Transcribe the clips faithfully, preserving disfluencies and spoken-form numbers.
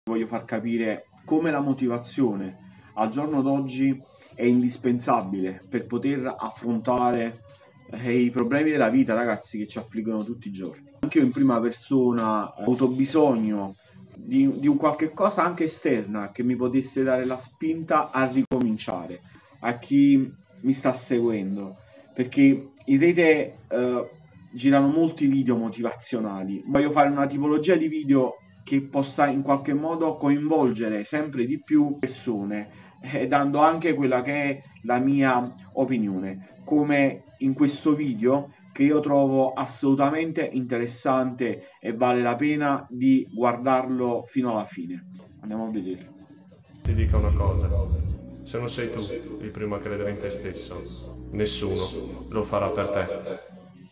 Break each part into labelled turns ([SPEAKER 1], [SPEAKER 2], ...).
[SPEAKER 1] voglio far capire come la motivazione al giorno d'oggi è indispensabile per poter affrontare eh, i problemi della vita, ragazzi, che ci affliggono tutti i giorni. Anche io in prima persona ho avuto bisogno di, di un qualche cosa anche esterna che mi potesse dare la spinta a ricominciare. A chi mi sta seguendo, perché in rete eh, girano molti video motivazionali. Voglio fare una tipologia di video che possa in qualche modo coinvolgere sempre di più persone, eh, dando anche quella che è la mia opinione, come in questo video che io trovo assolutamente interessante e vale la pena di guardarlo fino alla fine. Andiamo a vedere.
[SPEAKER 2] Ti dica una cosa, se non sei tu il primo a credere in te stesso, nessuno lo farà per te.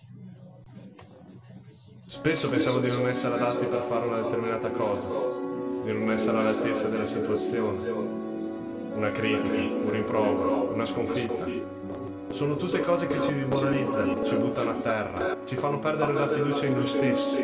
[SPEAKER 2] Spesso pensiamo di non essere adatti per fare una determinata cosa, di non essere all'altezza della situazione. Una critica, un rimprovero, una sconfitta. Sono tutte cose che ci demoralizzano, ci buttano a terra, ci fanno perdere la fiducia in noi stessi.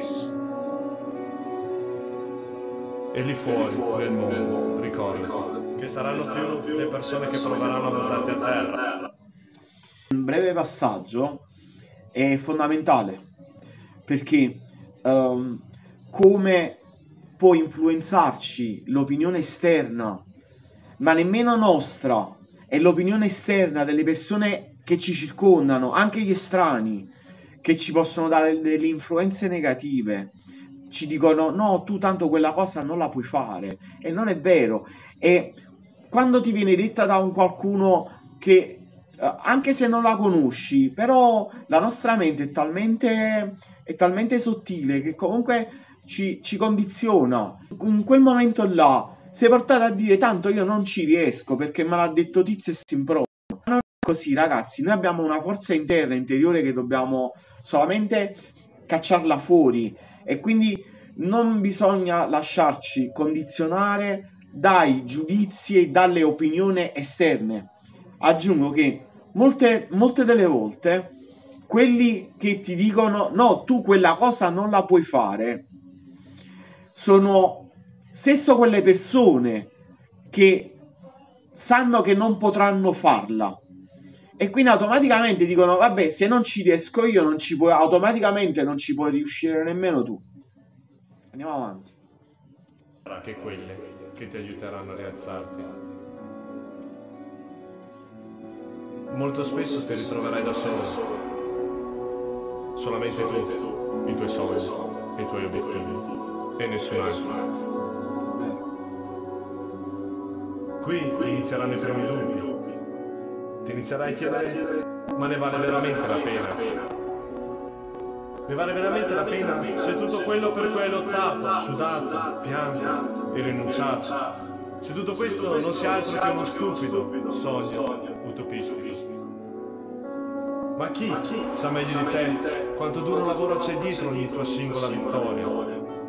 [SPEAKER 2] E lì fuori, nel mondo, ricordati che saranno più le persone che proveranno a buttarti a terra.
[SPEAKER 1] Un breve passaggio è fondamentale, perché um, come può influenzarci l'opinione esterna, ma nemmeno nostra, è l'opinione esterna delle persone che ci circondano, anche gli estranei, che ci possono dare delle influenze negative. Ci dicono no, tu tanto quella cosa non la puoi fare, e non è vero. E quando ti viene detta da un qualcuno che anche se non la conosci, però la nostra mente è talmente, è talmente sottile che comunque ci, ci condiziona. In quel momento là sei portato a dire tanto io non ci riesco perché me l'ha detto Tizio e Simpronio. Non è così, ragazzi, noi abbiamo una forza interna, interiore, che dobbiamo solamente cacciarla fuori, e quindi non bisogna lasciarci condizionare dai giudizi e dalle opinioni esterne. Aggiungo che molte, molte delle volte quelli che ti dicono no, tu quella cosa non la puoi fare sono stesso quelle persone che sanno che non potranno farla, e quindi automaticamente dicono vabbè, se non ci riesco io non ci puoi, automaticamente non ci puoi riuscire nemmeno tu. Andiamo avanti.
[SPEAKER 2] Anche quelle che ti aiuteranno a rialzarti. Molto spesso ti ritroverai da solo, solamente tu, i tuoi sogni, i tuoi obiettivi e nessun altro. Qui inizieranno i primi dubbi, ti inizierai a chiedere ma ne vale veramente la pena? Ne vale veramente la pena se tutto quello per cui hai lottato, sudato, pianto e rinunciato, se tutto questo non sia altro che uno stupido sogno utopistico? Ma chi sa meglio di te quanto duro lavoro c'è dietro ogni tua singola vittoria?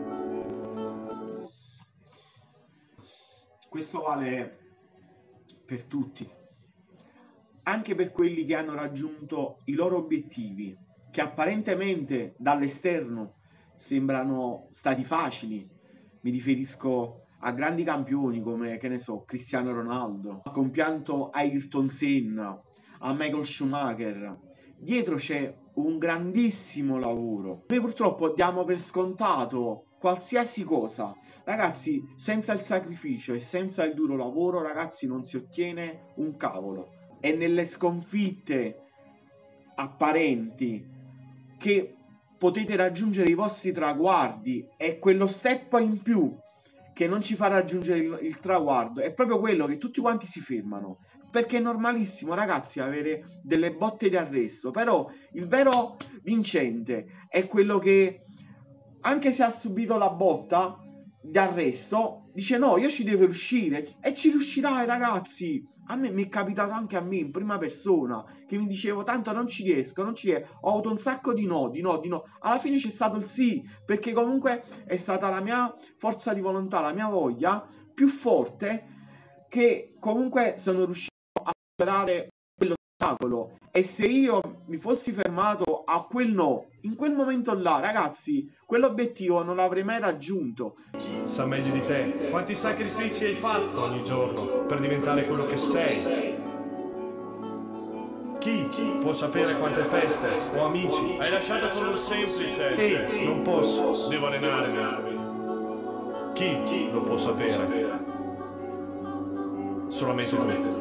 [SPEAKER 1] Questo vale per tutti, anche per quelli che hanno raggiunto i loro obiettivi, che apparentemente dall'esterno sembrano stati facili. Mi riferisco a grandi campioni come, che ne so, Cristiano Ronaldo, al compianto Ayrton Senna, a Michael Schumacher. Dietro c'è un grandissimo lavoro. Noi purtroppo diamo per scontato qualsiasi cosa. Ragazzi, senza il sacrificio e senza il duro lavoro, ragazzi, non si ottiene un cavolo. È nelle sconfitte apparenti che potete raggiungere i vostri traguardi, e quello step in più che non ci fa raggiungere il, il traguardo è proprio quello che tutti quanti si fermano, perché è normalissimo, ragazzi, avere delle botte di arresto, però il vero vincente è quello che, anche se ha subito la botta di arresto, dice no, io ci devo riuscire, e ci riuscirai, ragazzi. A me mi è capitato anche a me in prima persona, che mi dicevo tanto non ci riesco, non ci riesco, ho avuto un sacco di no, di no, di no, alla fine c'è stato il sì, perché comunque è stata la mia forza di volontà, la mia voglia più forte, che comunque sono riuscito a superare quello ostacolo, e se io mi fossi fermato a quel no, in quel momento là, ragazzi, quell'obiettivo non l'avrei mai raggiunto.
[SPEAKER 2] Sa meglio di te quanti sacrifici hai fatto ogni giorno per diventare quello che sei. Chi può sapere quante feste o amici hai lasciato con un semplice ehi, non posso, devo allenarmi. Chi lo può sapere? Solamente tu.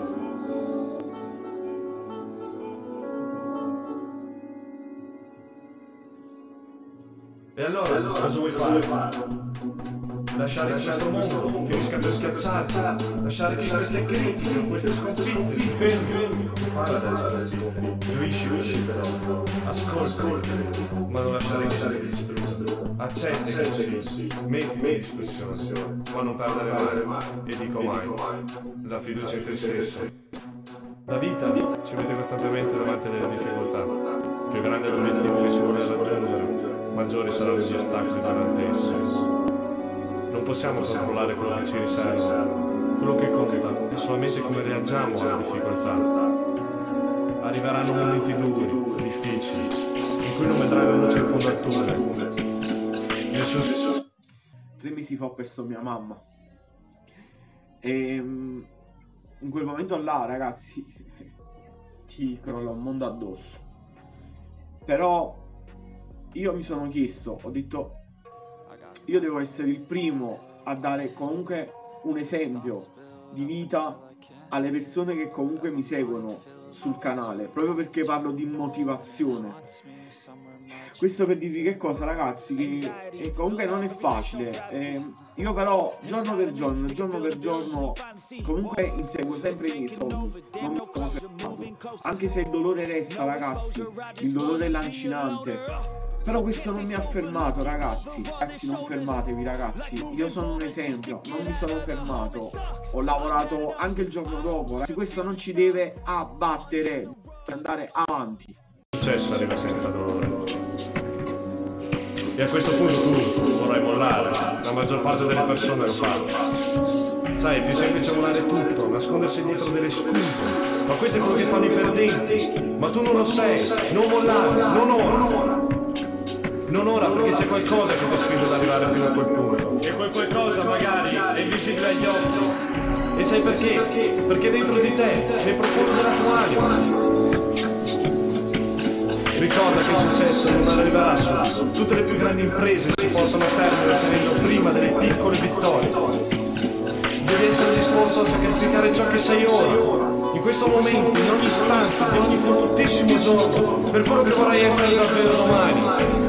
[SPEAKER 2] E allora, allora cosa vuoi fare? Lasciare che questo mondo finisca per schiacciarti, lasciare che queste critiche, queste sconfitte ti fermi. Parla delle sconfitte, giuisci però, ascolta, ma non lasciare che ti distrugga. Accetti i consigli, mettiti in discussione, ma non perdere mai, e dico mai, la fiducia in te stesso. La vita ci mette costantemente davanti a delle difficoltà. Più grande è l'obiettivo che si vuole raggiungere, maggiori saranno gli ostacoli davanti a esso. Non possiamo controllare quello che ci riserva. Quello che conta è solamente come reagiamo alle difficoltà. Arriveranno momenti duri, difficili, in cui non vedrai la luce in fondo al tunnel. Nessun...
[SPEAKER 1] Tre mesi fa ho perso mia mamma. E in quel momento là, ragazzi, ti crolla un mondo addosso. Però io mi sono chiesto, ho detto, io devo essere il primo a dare comunque un esempio di vita alle persone che comunque mi seguono sul canale, proprio perché parlo di motivazione. Questo per dirvi che cosa, ragazzi, che comunque non è facile. Eh, io però giorno per giorno, giorno per giorno, comunque inseguo sempre i miei sogni, non mi sono fermato. Anche se il dolore resta, ragazzi, il dolore è lancinante. Però questo non mi ha fermato, ragazzi. Ragazzi, non fermatevi, ragazzi. Io sono un esempio, non mi sono fermato. Ho lavorato anche il giorno dopo. Ragazzi, questo non ci deve abbattere, deve andare avanti.
[SPEAKER 2] Il successo arriva senza dolore. E a questo punto tu vorrai mollare. La maggior parte delle persone lo fanno. Sai, è più semplice mollare tutto, nascondersi dietro delle scuse. Ma questo è quello che fanno i perdenti. Ma tu non lo sei. Non mollare, non ora. Non ora, perché c'è qualcosa che ti ha spinto ad arrivare fino a quel punto. E quel qualcosa magari è invisibile agli occhi. E sai perché? Perché dentro di te, nel profondo della tua anima. Ricorda che il successo non arriverà subito. Tutte le più grandi imprese si portano a termine ottenendo prima delle piccole vittorie. Devi essere disposto a sacrificare ciò che sei ora, in questo momento, in ogni istante, in ogni fottutissimo giorno, per quello che vorrai essere davvero domani.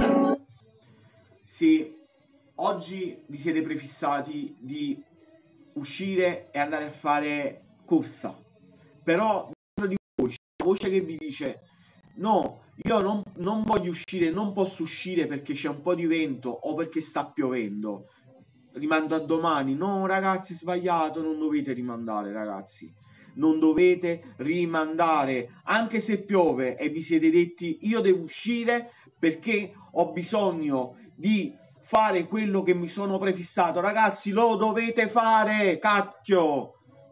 [SPEAKER 1] Se oggi vi siete prefissati di uscire e andare a fare corsa, però dentro di voi c'è una voce che vi dice no, io non, non voglio uscire, non posso uscire perché c'è un po' di vento o perché sta piovendo, rimando a domani. No, ragazzi, sbagliato, non dovete rimandare, ragazzi, non dovete rimandare. Anche se piove e vi siete detti io devo uscire perché ho bisogno di fare quello che mi sono prefissato, ragazzi, lo dovete fare, cacchio.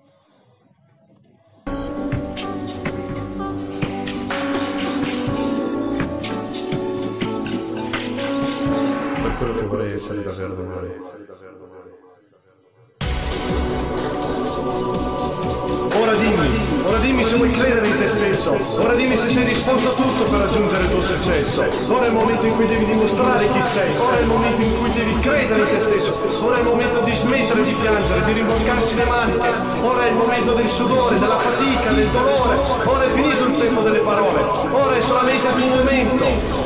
[SPEAKER 2] Per quello che vorrei essere davvero domani. Ora dimmi, ora dimmi se vuoi credere in te stesso, ora dimmi se sei disposto a tutto per raggiungere il tuo successo. Ora è il momento in cui devi dimostrare chi sei, ora è il momento in cui devi credere in te stesso, ora è il momento di smettere di piangere, di rimboccarsi le maniche, ora è il momento del sudore, della fatica, del dolore, ora è finito il tempo delle parole, ora è solamente il tuo momento.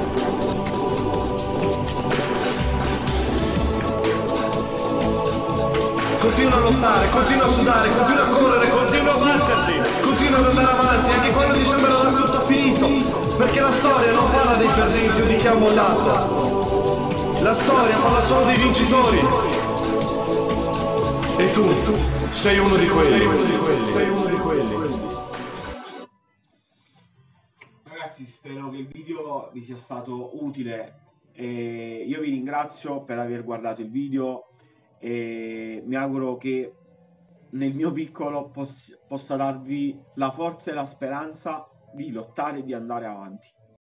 [SPEAKER 2] Continua a lottare, continua a sudare, continua a correre, continua a batterti, continua ad andare avanti anche quando ti sembrerà tutto finito, perché la storia non parla dei perdenti o di chi ha mollato, la storia parla solo dei vincitori e tu sei uno di quelli, sei uno di quelli, sei uno di quelli.
[SPEAKER 1] Ragazzi, spero che il video vi sia stato utile e io vi ringrazio per aver guardato il video. E mi auguro che nel mio piccolo poss- possa darvi la forza e la speranza di lottare e di andare avanti.